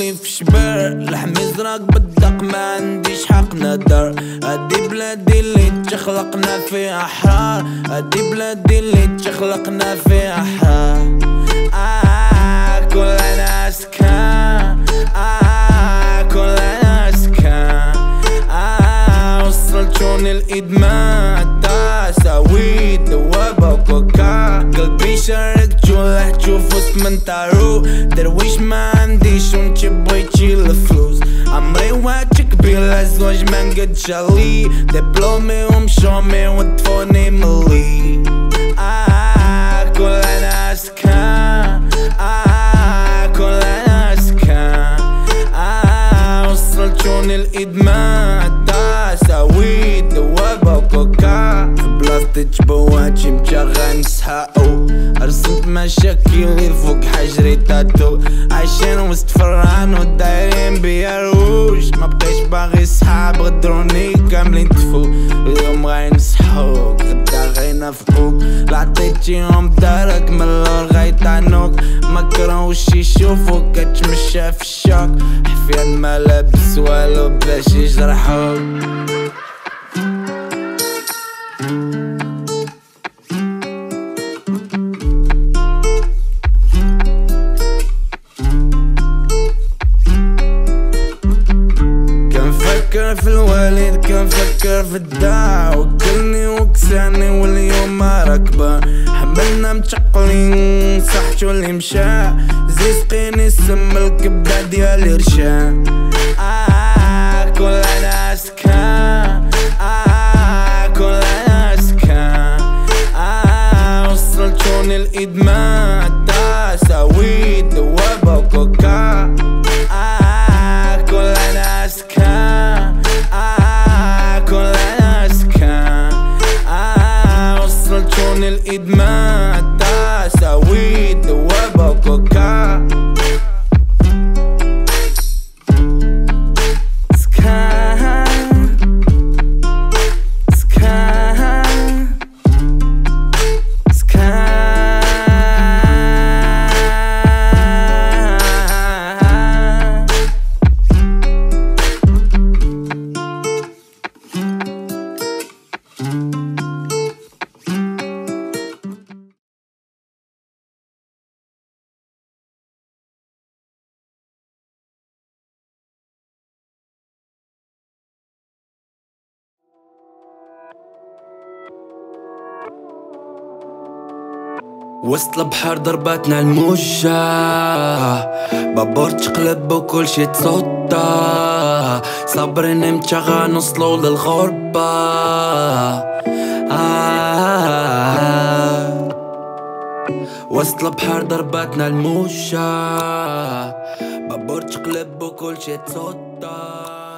نولي في شبر لحم ازرق بالدق ما عنديش حق ندر. هادي بلادي اللي تخلقنا فيها احرار، هادي بلادي اللي تخلقنا فيها احرار. كلنا سكان، كلنا سكان. وصلتوني الادمان سويت دوابة وكوكا. قلبي شارك جوله تشوف اسم تارو درويش ما عنديش وانت بغيتي الفلوس. عمري واتشك بلا زواج ما نقدش علي دبلومي ومشومي ودفوني ملي. كلنا سكان، كلنا سكان. وصلتوني الادمان سويت دوابة وكوكا. بلاصتي بواتشي مشغل نسحقو، رسمت مشاكلي فوق حجري تاتو. عايشين وسط فران ودايرين بيا روش، مبقيش باغي صحاب غدروني كاملين تفو. اليوم غينصحوك غدا غينافقوك، لعطيتيهم دارك من اللور غيطعنوك. مكروش يشوفوك كتمشى في الشوك، حفيان ما لابس والو باش يجرحوك. كنفكر في الوالد كنفكر في الداع، وكلني وكساني واليوم ما راكبة. حملنا متعقلين صحتو اللي مشى، زي سقيني السم الكبدة ديالي رشان. كلنا سكان، كلنا سكان. وصلتوني الادمان سويت دوابة وكوكا. كلنا سكان، كلنا سكان. وصلتوني الادمان سويت دوابة وكوكا. وسط البحر ضربتنا الموجة، بابور تقلب وكل شي تصدى. صابرين امتى غنوصلو للغربة. وسط البحر ضربتنا الموجة، بابور تقلب وكل شي تصدى.